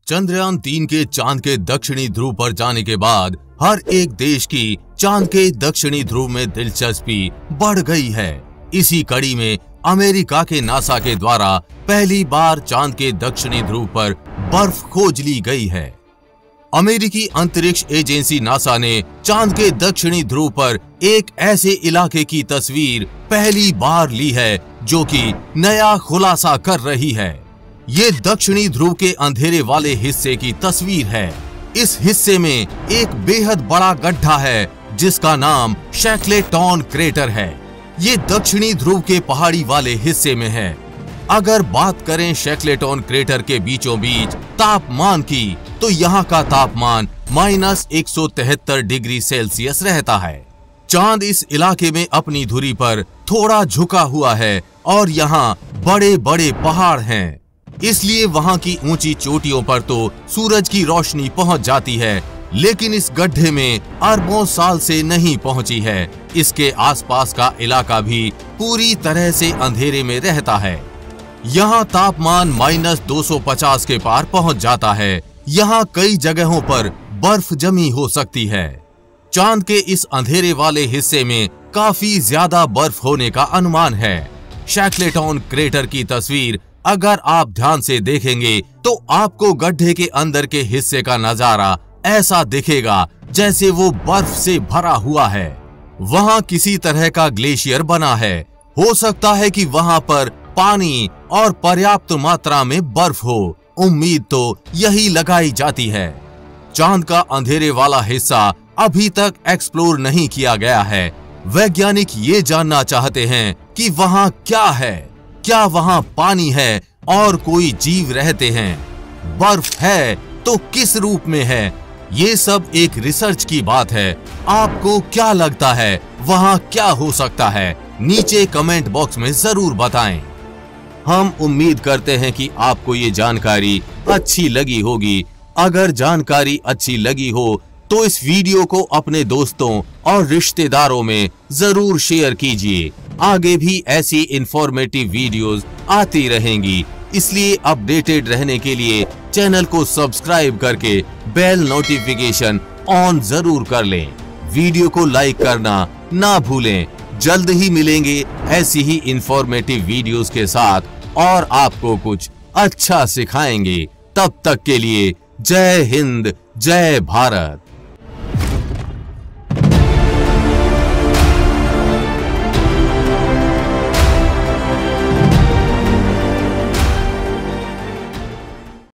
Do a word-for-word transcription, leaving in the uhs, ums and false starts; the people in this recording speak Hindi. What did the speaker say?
चंद्रयान तीन के चांद के दक्षिणी ध्रुव पर जाने के बाद हर एक देश की चांद के दक्षिणी ध्रुव में दिलचस्पी बढ़ गई है। इसी कड़ी में अमेरिका के नासा के द्वारा पहली बार चांद के दक्षिणी ध्रुव पर बर्फ खोज ली गई है। अमेरिकी अंतरिक्ष एजेंसी नासा ने चांद के दक्षिणी ध्रुव पर एक ऐसे इलाके की तस्वीर पहली बार ली है जो कि नया खुलासा कर रही है। ये दक्षिणी ध्रुव के अंधेरे वाले हिस्से की तस्वीर है। इस हिस्से में एक बेहद बड़ा गड्ढा है जिसका नाम शैकलेटन क्रेटर है। ये दक्षिणी ध्रुव के पहाड़ी वाले हिस्से में है। अगर बात करें शैकलेटन क्रेटर के बीचों बीच तापमान की, तो यहाँ का तापमान माइनस एक सौ तिहत्तर डिग्री सेल्सियस रहता है। चांद इस इलाके में अपनी धुरी पर थोड़ा झुका हुआ है और यहाँ बड़े बड़े पहाड़ हैं, इसलिए वहाँ की ऊंची चोटियों पर तो सूरज की रोशनी पहुँच जाती है, लेकिन इस गड्ढे में अरबों साल से नहीं पहुँची है। इसके आसपास का इलाका भी पूरी तरह से अंधेरे में रहता है। यहाँ तापमान माइनस दो सौ पचास के पार पहुँच जाता है। यहाँ कई जगहों पर बर्फ जमी हो सकती है। चांद के इस अंधेरे वाले हिस्से में काफी ज्यादा बर्फ होने का अनुमान है। शैकलेटन क्रेटर की तस्वीर अगर आप ध्यान से देखेंगे तो आपको गड्ढे के अंदर के हिस्से का नजारा ऐसा दिखेगा जैसे वो बर्फ से भरा हुआ है। वहाँ किसी तरह का ग्लेशियर बना है। हो सकता है कि वहाँ पर पानी और पर्याप्त मात्रा में बर्फ हो। उम्मीद तो यही लगाई जाती है। चांद का अंधेरे वाला हिस्सा अभी तक एक्सप्लोर नहीं किया गया है। वैज्ञानिक ये जानना चाहते हैं कि वहाँ क्या है, क्या वहाँ पानी है और कोई जीव रहते हैं, बर्फ है तो किस रूप में है। ये सब एक रिसर्च की बात है। आपको क्या लगता है वहाँ क्या हो सकता है? नीचे कमेंट बॉक्स में जरूर बताएं। हम उम्मीद करते हैं कि आपको ये जानकारी अच्छी लगी होगी। अगर जानकारी अच्छी लगी हो तो इस वीडियो को अपने दोस्तों और रिश्तेदारों में जरूर शेयर कीजिए। आगे भी ऐसी इंफॉर्मेटिव वीडियोस आती रहेंगी, इसलिए अपडेटेड रहने के लिए चैनल को सब्सक्राइब करके बेल नोटिफिकेशन ऑन जरूर कर लें। वीडियो को लाइक करना ना भूलें। जल्द ही मिलेंगे ऐसी ही इंफॉर्मेटिव वीडियोस के साथ और आपको कुछ अच्छा सिखाएंगे। तब तक के लिए जय हिंद, जय भारत।